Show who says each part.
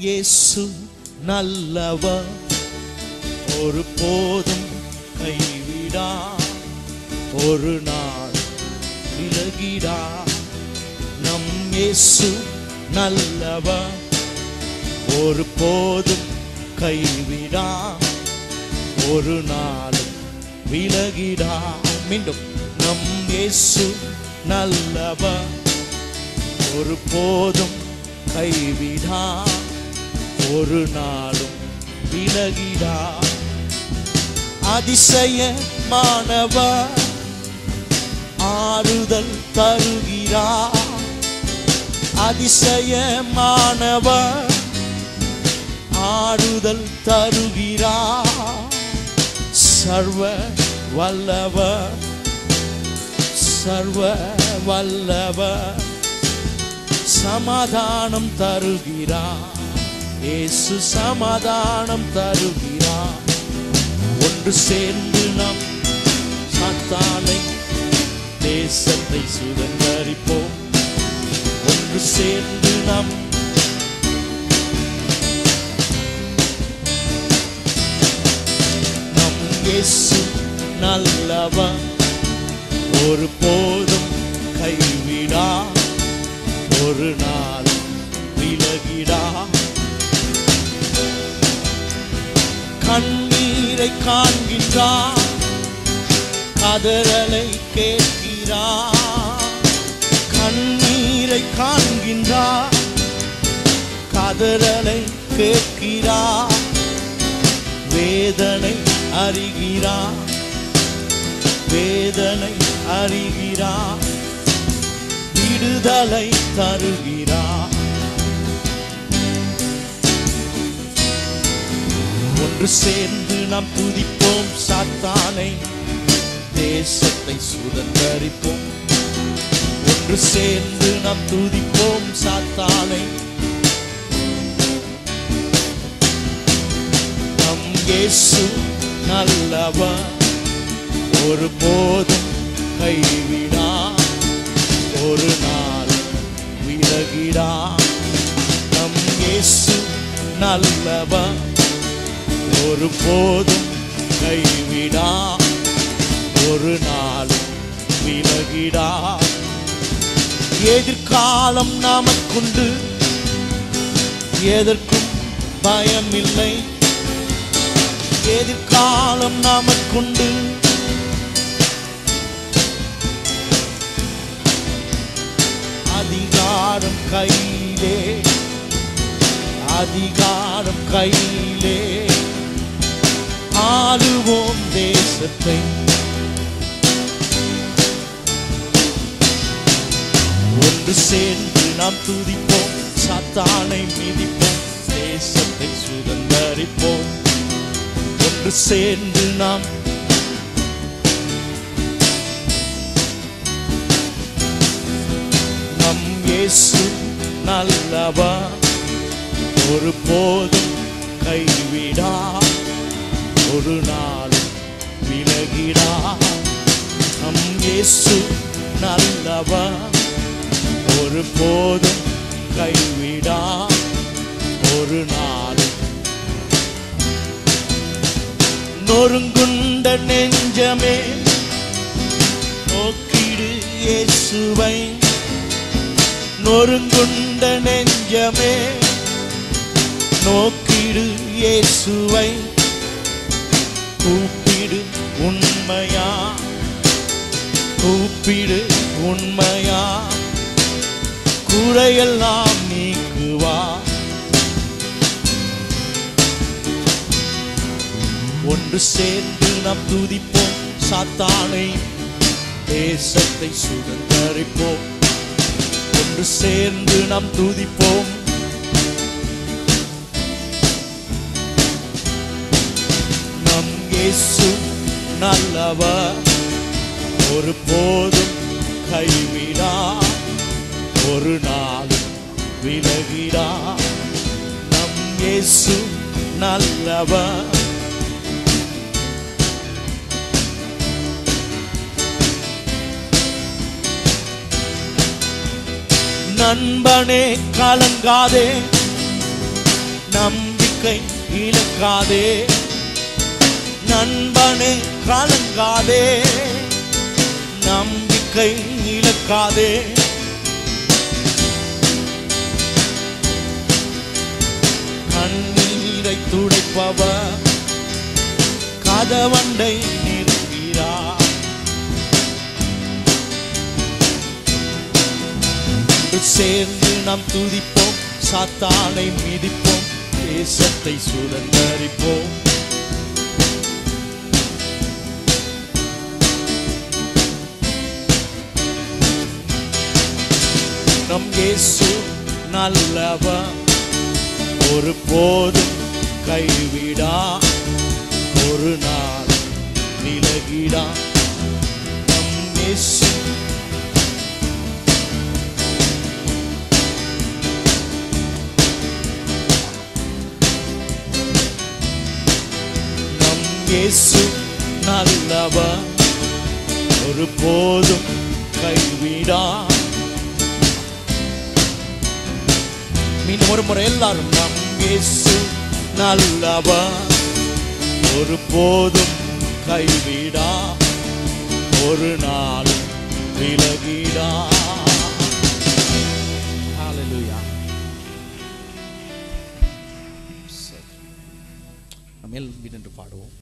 Speaker 1: இயேசு நல்லவர், ஒரு போதும் கைவிடா, ஒரு நாள் விலகிடா. நம் இயேசு நல்லவர், ஒரு போதும் கைவிடா, ஒரு நாளும் விலகிடா. மீண்டும், நம் இயேசு நல்லவர், ஒரு போதும் கைவிடா, ஒரு நாளும் விலகிடா. அதிசயமானவர், ஆறுதல் தருகிறார். அதிசயமானவர், ஆறுதல் தருகிறார். சர்வ வல்லவர், சர்வ வல்லவர், சமாதானம் தருகிறார். இயேசு சமாதானம் தருகிறார். ஒன்று சேர்ந்து நாம் சாத்தானை, தேசத்தை சுதந்தரிப்போம். ஒன்று சேர்ந்து நாம் நம் இயேசு நல்லவர், ஒரு போதும் கைவிடா, ஒரு நாள் விலகிடா. கண்ணீரை காண்கின்றார், கதறலை கேட்கிறார். கண்ணீரை காண்கின்றார், கதறலை கேட்கிறார். வேதனை அறிகிறார், வேதனை அறிகிறார். விடுதலை தருகிறார். ஒன்று சேர்ந்து நாம் துதிப்போம் சாத்தானை, தேசத்தை சுதந்தரிப்போம். ஒன்று சேர்ந்து நாம் துதிப்போம் சாத்தானை. நம் இயேசு நல்லவர், ஒரு போதும் கைவிடா, ஒரு நாள் விலகிடா. நம் இயேசு நல்லவர், ஒரு போதும் கைவிடா, ஒரு நாள் விலகிடா. எதிர்காலம் நமக்குண்டு, எதற்கும் பயமில்லை. எதிர்காலம் நமக்குண்டு, அதிகாரம் கையிலே, அதிகாரம் கையிலே. ஆளுவோம் தேசத்தை, ஒன்று சேர்ந்து நாம் துதிப்போம் சாத்தானை மிதிப்போம், தேசத்தை சுதந்தரிப்போம். ஒன்று சேர்ந்து நாம் நம் இயேசு நல்லவர், ஒரு போதும் கைவிடா, ஒரு நாள் விலகிடா. நம் இயேசு நல்லவர், ஒரு போதும் கைவிடா, ஒரு நாள். நொறுங்குண்ட நெஞ்சமே நோக்கிடு இயேசுவை. நொறுங்குண்ட நெஞ்சமே நோக்கிடு இயேசுவை. கூப்பிடு உண்மையா, கூப்பிடு உண்மையா, குறையெல்லாம் நீக்குவா. ஒன்று சேர்ந்து நாம் துதிப்போம் சாத்தானை, தேசத்தை சுதந்தரிப்போம். ஒன்று சேர்ந்து நாம் துதிப்போம். நம் இயேசு நல்லவர், ஒரு போதும் கைவிடா, ஒரு நாள் விலகிடா. நம் இயேசு நல்லவர், நண்பனே கலங்காதே, நம்பிக்கை இழக்காதே, நண்பனே கலங்காதே, நம்பிக்கை இழக்காதே. கண்ணீரை துடைப்பவர் கதவண்டை நிற்கிறார். சேர்ந்து நாம் துதிப்போம், சாத்தானை மிதிப்போம், தேசத்தை சுதந்தரிப்போம். நம் இயேசு நல்லவர், ஒரு போதும் கைவிடா, ஒரு நாள் விலகிடா. நம் இயேசு இயேசு நல்லவர், ஒரு போதும் கைவிடா. மீண்டும் ஒரு முறை எல்லாரும், நம் இயேசு நல்லவர், ஒரு போதும் கைவிடா, ஒரு நாள் விலகிடா. ஹல்லேலூயா. நம்ம எல்லாம் நின்று பாடுவோம்.